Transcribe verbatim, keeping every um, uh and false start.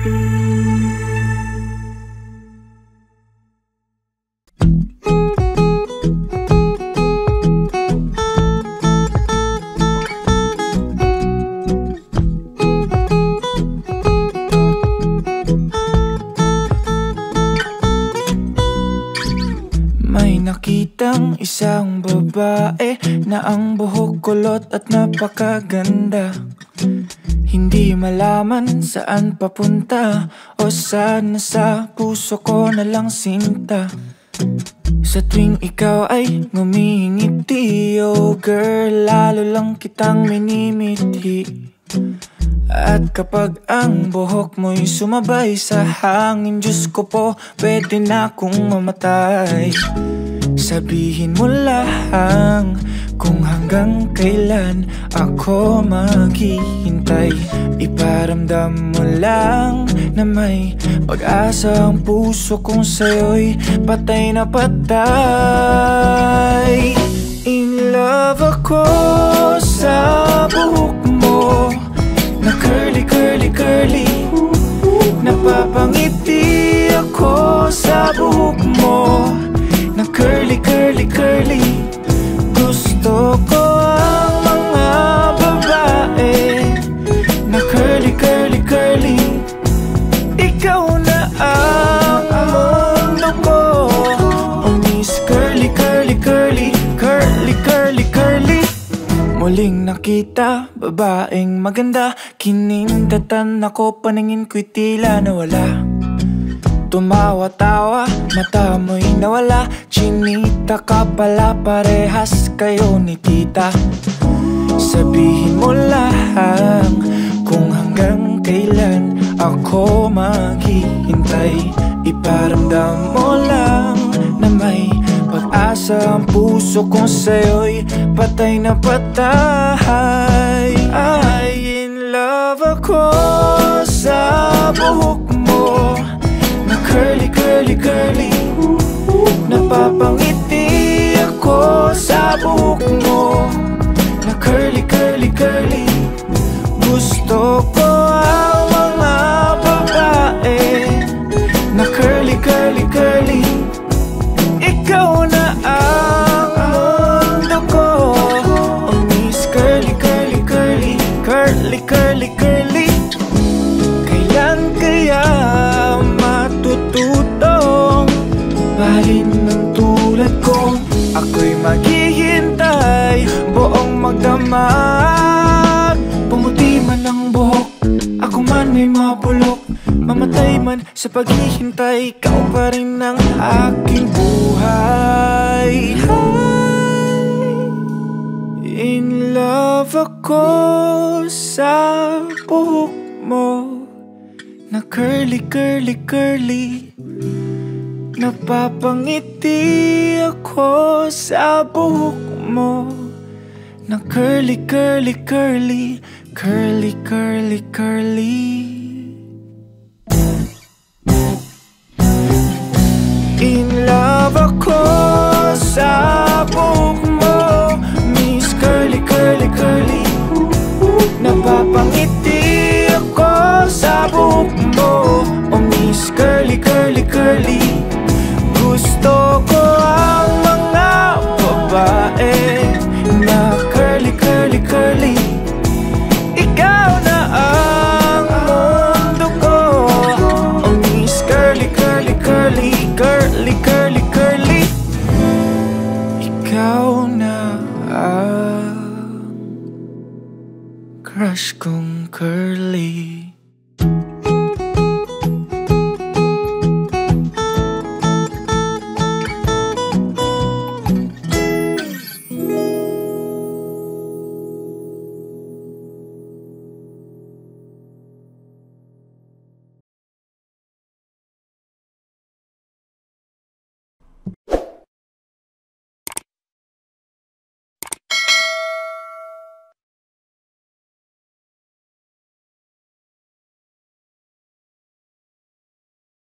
May nakitang isang babae na ang buhok kulot at napakaganda. Hindi malaman saan papunta o saan sa puso ko na lang sinta. Sa tuwing ikaw ay ngumingiti, oh girl, lalo lang kitang minimithi. At kapag ang buhok mo'y sumabay sa hangin, Diyos ko po, pwede na akong mamatay. Sabihin mo lang kung hanggang kailan ako maghihintay. Iparamdam mo lang na may pag-asa ang puso kong sa'yo'y patay na patay. In love ako sa buhok mo na curly, curly, curly. Napapangiti ako sa buhok mo na curly, curly, curly. Gusto ko ang mga babae na curly, curly, curly. Ikaw na ang mundo ko, oh Miss Curly, curly, curly. Curly, curly, curly. Muling nakita, babaeng maganda. Kinindatan ako, paningin ko'y tila nawala. Tumawa-tawa, mata mo'y nawala. Chinita ka pala, parehas kayo ni tita. Sabihin mo lang kung hanggang kailan ako maghihintay. Iparamdam mo lang na may pag-asa ang puso kong sa'yo'y patay na patay. Ay, in love ako sa buhok mo na curly, curly, curly. Napapangiti ako sa buhok mo na curly, curly, curly. Gusto ko ang mga babae na curly, curly, curly. Ikaw na ang mundo ko, oh Miss Curly, curly, curly. Curly, curly, curly. Kailan kaya matututong bahalin ng tulad ko? Ako'y maghihintay, buong magdamag. Pumuti man ang buhok, ako man may mabulok. Mamatay man sa paghihintay, ikaw pa rin ang aking buhay. In love ako sa buhok mo na curly, curly, curly. Napapangiti ako sa buhok mo na curly, curly, curly. Curly, curly, curly. In love ako sa buhok mo, Miss Curly, curly, curly. Napapangiti ako sa buhok mo, oh Miss Curly, curly, curly. Gusto ko ang mga babae na curly, curly, curly. Ikaw na ang mundo ko, oh Miss Curly, curly, curly. Curly, curly, curly. Ikaw na ang crush kong curly.